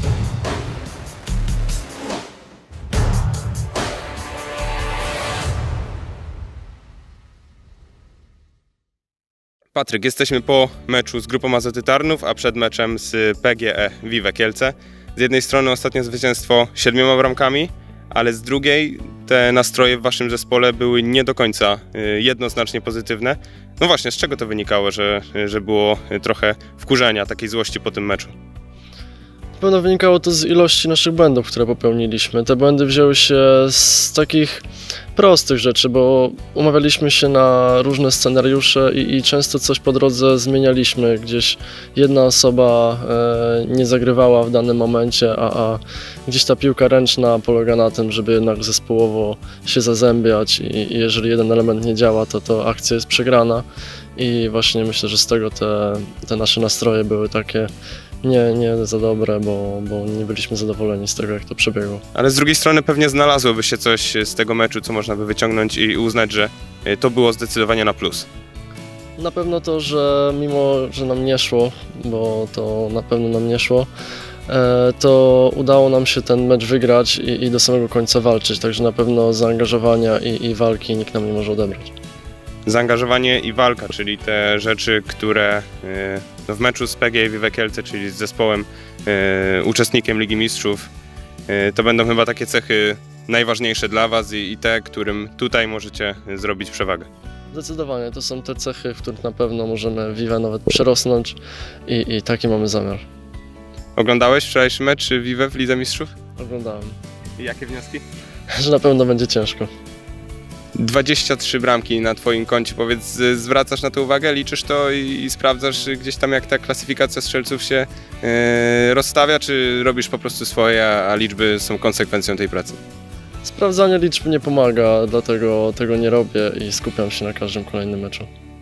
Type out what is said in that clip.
Patryk, jesteśmy po meczu z grupą Azoty Tarnów, a przed meczem z PGE Vive Kielce. Z jednej strony ostatnie zwycięstwo 7 bramkami, ale z drugiej te nastroje w waszym zespole były nie do końca jednoznacznie pozytywne. No właśnie, z czego to wynikało, że było trochę wkurzenia, takiej złości po tym meczu? Na pewno wynikało to z ilości naszych błędów, które popełniliśmy. Te błędy wzięły się z takich prostych rzeczy, bo umawialiśmy się na różne scenariusze i często coś po drodze zmienialiśmy. Gdzieś jedna osoba nie zagrywała w danym momencie, a gdzieś ta piłka ręczna polega na tym, żeby jednak zespołowo się zazębiać i jeżeli jeden element nie działa, to akcja jest przegrana. I właśnie myślę, że z tego te nasze nastroje były takie nie za dobre, bo nie byliśmy zadowoleni z tego, jak to przebiegło. Ale z drugiej strony pewnie znalazłoby się coś z tego meczu, co można by wyciągnąć i uznać, że to było zdecydowanie na plus. Na pewno to, że mimo, że nam nie szło, bo to na pewno nam nie szło, to udało nam się ten mecz wygrać i do samego końca walczyć, także na pewno zaangażowania i walki nikt nam nie może odebrać. Zaangażowanie i walka, czyli te rzeczy, które w meczu z PGE Vive Kielce, czyli z zespołem, uczestnikiem Ligi Mistrzów, to będą chyba takie cechy najważniejsze dla was i te, którym tutaj możecie zrobić przewagę. Zdecydowanie, to są te cechy, w których na pewno możemy Vive nawet przerosnąć i taki mamy zamiar. Oglądałeś wczorajszy mecz Vive w Lidze Mistrzów? Oglądałem. I jakie wnioski? Że na pewno będzie ciężko. 23 bramki na twoim koncie, powiedz, zwracasz na to uwagę, liczysz to i sprawdzasz gdzieś tam, jak ta klasyfikacja strzelców się rozstawia, czy robisz po prostu swoje, a liczby są konsekwencją tej pracy? Sprawdzanie liczb nie pomaga, dlatego tego nie robię i skupiam się na każdym kolejnym meczu.